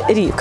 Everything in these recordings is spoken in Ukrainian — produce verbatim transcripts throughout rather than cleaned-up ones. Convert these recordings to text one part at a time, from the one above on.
рік.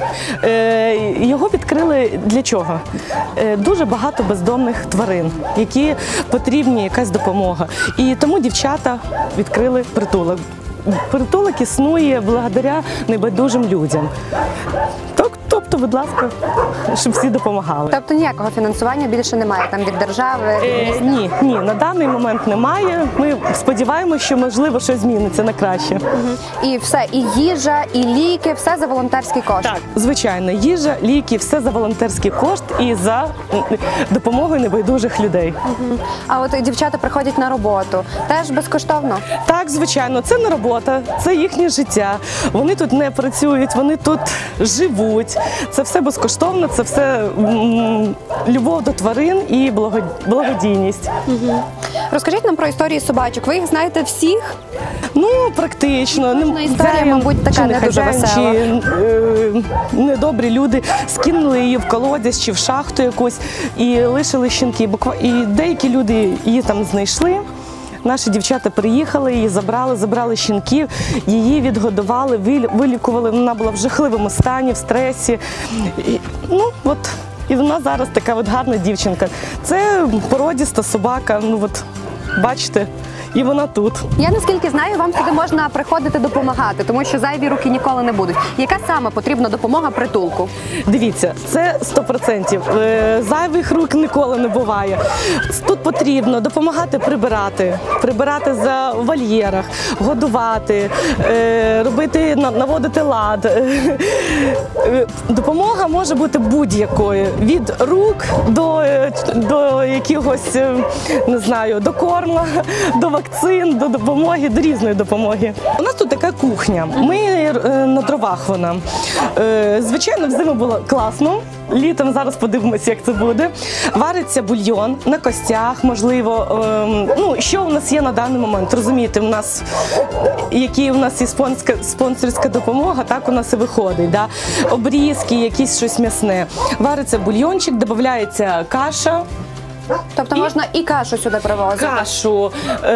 Його відкрили для чого? Дуже багато бездомних тварин, які потрібні якась допомога. І тому дівчата відкрили притулок. Притулок існує благодаря небайдужим людям. Тобто, будь ласка, щоб всі допомагали. Тобто ніякого фінансування більше немає там від держави? Е, ні, ні, на даний момент немає. Ми сподіваємося, що можливо щось зміниться на краще. Угу. І все, і їжа, і ліки, все за волонтерський кошт? Так, звичайно, їжа, ліки, все за волонтерський кошт і за допомогою небайдужих людей. Угу. А от дівчата приходять на роботу, теж безкоштовно? Так, звичайно, це не робота, це їхнє життя. Вони тут не працюють, вони тут живуть. Це все безкоштовно, це все м, любов до тварин і благодійність. Угу. Розкажіть нам про історії собачок. Ви їх знаєте всіх? Ну, практично. Кожна історія, мабуть, така не дуже весела. Чи е, недобрі люди скинули її в колодязь чи в шахту якусь і лишили щенки. І деякі люди її там знайшли. Наші дівчата приїхали, її забрали, забрали щенків, її відгодували, вилікували. Вона була в жахливому стані, в стресі. І, ну, от, і вона зараз така от гарна дівчинка. Це породіста собака, ну от, бачите, і вона тут. Я, наскільки знаю, вам сюди можна приходити допомагати, тому що зайві руки ніколи не будуть. Яка саме потрібна допомога притулку? Дивіться, це сто відсотків. Зайвих рук ніколи не буває. Тут потрібно допомагати прибирати, прибирати за вольєрах, годувати, робити, наводити лад. Допомога може бути будь-якою. Від рук до, до якогось, не знаю, до корма, до вакцин, до допомоги, до різної допомоги. У нас тут така кухня. Ми на дровах вона. Звичайно, взиму було класно. Літом зараз подивимося, як це буде. Вариться бульйон на костях, можливо. Ну, що у нас є на даний момент? Розумієте, у нас, які у нас є спонсорська, спонсорська допомога, так у нас і виходить. Да? Обрізки, якісь щось м'ясне. Вариться бульйончик, додається каша. Тобто і можна і кашу сюди привозити? Кашу, е,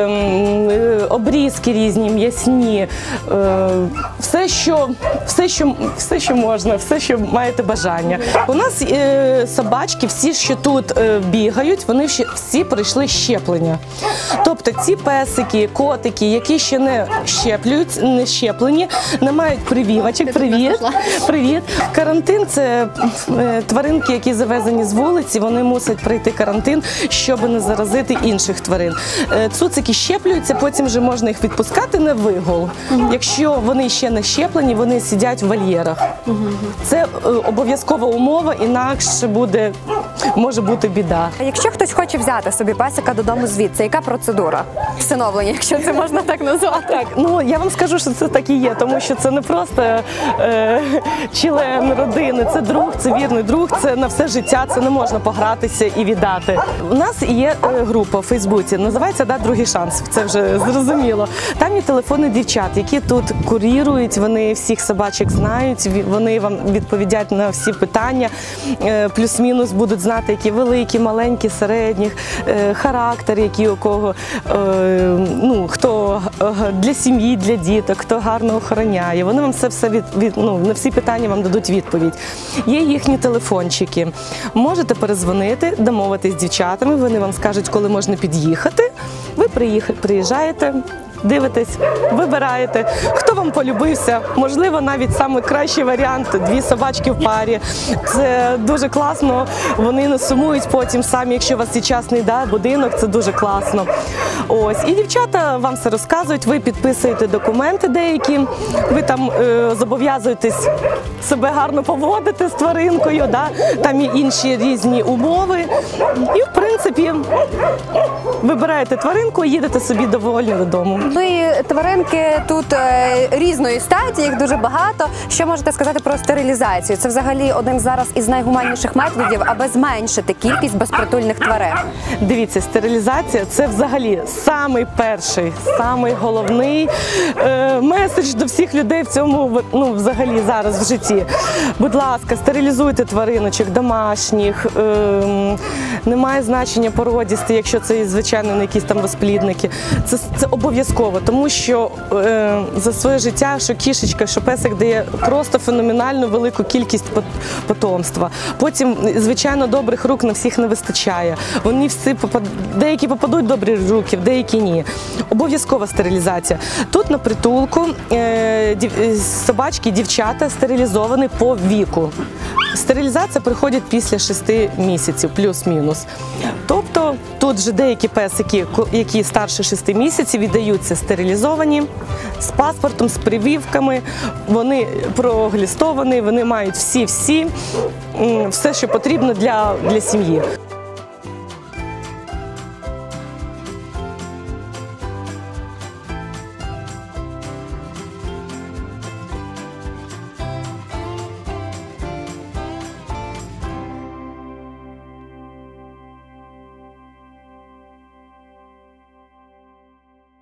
е, обрізки різні, м'ясні, е, все, що, все, що, все, що можна, все, що маєте бажання. У нас е, собачки, всі, що тут е, бігають, вони всі, всі пройшли щеплення. Тобто ці песики, котики, які ще не щеплюють, не щеплені, не мають прививочок. Привіт. Привіт. Карантин – це е, тваринки, які завезені з вулиці, вони мусять пройти карантин, щоб не заразити інших тварин. Цуцики щеплюються, потім вже можна їх відпускати на вигул. Угу. Якщо вони ще не щеплені, вони сидять в вольєрах. Угу. Це обов'язкова умова, інакше буде, може бути біда. А якщо хтось хоче взяти собі песика додому звідси, яка процедура всиновлення, якщо це можна так назвати? Так, ну я вам скажу, що це так і є, тому що це не просто е, член родини, це друг, це вірний друг, це на все життя, це не можна погратися і віддати. У нас є група в Фейсбуці, називається «Да, другий шанс», це вже зрозуміло. Там є телефони дівчат, які тут курірують, вони всіх собачок знають, вони вам відповідають на всі питання, плюс-мінус будуть знати, які великі, маленькі, середні, характер, який у кого, ну, хто для сім'ї, для діток, хто гарно охороняє. Вони вам все, все від, від, ну, на всі питання вам дадуть відповідь. Є їхні телефончики. Можете перезвонити, домовитись з дівчатами, вони вам скажуть, коли можна під'їхати. Ви приїжджаєте, дивитесь, вибираєте, хто вам полюбився. Можливо, навіть найкращий варіант – дві собачки в парі. Це дуже класно, вони не сумують потім самі, якщо у вас є частний да, будинок, це дуже класно. Ось. І дівчата вам все розказують, ви підписуєте документи деякі, ви там е, зобов'язуєтесь себе гарно поводити з тваринкою, да? Там є інші різні умови. І, в принципі, вибираєте тваринку і їдете собі довольні додому. Ну і тваринки тут е, різної статі, їх дуже багато. Що можете сказати про стерилізацію? Це взагалі один зараз із найгуманніших методів, аби зменшити кількість безпритульних тварин. Дивіться, стерилізація – це взагалі самий перший, самий головний е, меседж до всіх людей в цьому, ну, взагалі зараз в житті. Будь ласка, стерилізуйте твариночок домашніх, е, немає значення породісти, якщо це, звичайно, не якісь там розплідники. Це, це обов'язково. обов'язково, тому що е, за своє життя, що кішечка, що песик дає просто феноменальну велику кількість пот- потомства. Потім, звичайно, добрих рук на всіх не вистачає. Вони всі попад... деякі попадуть в добрі руки, в деякі ні. Обов'язкова стерилізація. Тут на притулку е, дів... собачки, дівчата стерилізовані по віку. Стерилізація приходить після шести місяців, плюс-мінус. Тобто тут же деякі песики, які старше шести місяців, віддаються стерилізовані, з паспортом, з прививками, вони проглістовані, вони мають всі-всі, м, все, що потрібно для, для сім'ї.